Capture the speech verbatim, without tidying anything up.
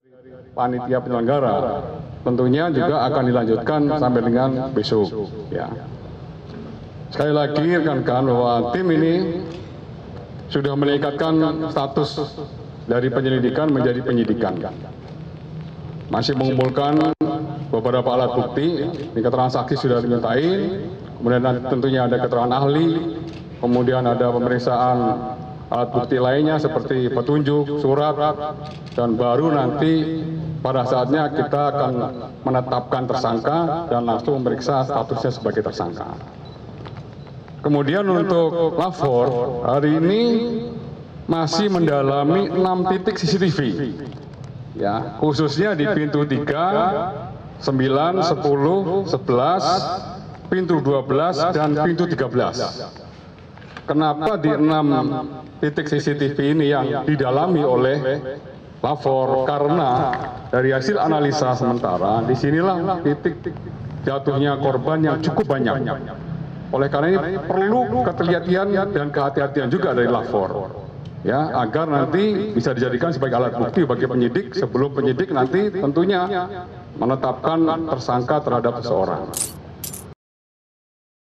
panitia penyelenggara tentunya juga akan dilanjutkan sampai dengan besok. Ya. Sekali lagi rekan-rekan bahwa tim ini sudah meningkatkan status dari penyelidikan menjadi penyidikan. Masih mengumpulkan beberapa alat bukti, keterangan saksi sudah dimintain, kemudian tentunya ada keterangan ahli, kemudian ada pemeriksaan alat bukti lainnya seperti petunjuk, surat, dan baru nanti pada saatnya kita akan menetapkan tersangka dan langsung memeriksa statusnya sebagai tersangka. Kemudian untuk lapor, hari ini masih mendalami enam titik C C T V, ya, khususnya di pintu tiga, sembilan, sepuluh, sebelas, pintu dua belas, dan pintu tiga belas. Kenapa di enam titik C C T V ini yang didalami oleh lapor? Karena dari hasil analisa sementara, disinilah titik jatuhnya korban yang cukup banyak. Oleh karena ini perlu ketelitian dan kehati-hatian juga dari lapor, ya, agar nanti bisa dijadikan sebagai alat bukti bagi penyidik sebelum penyidik nanti tentunya menetapkan tersangka terhadap seseorang.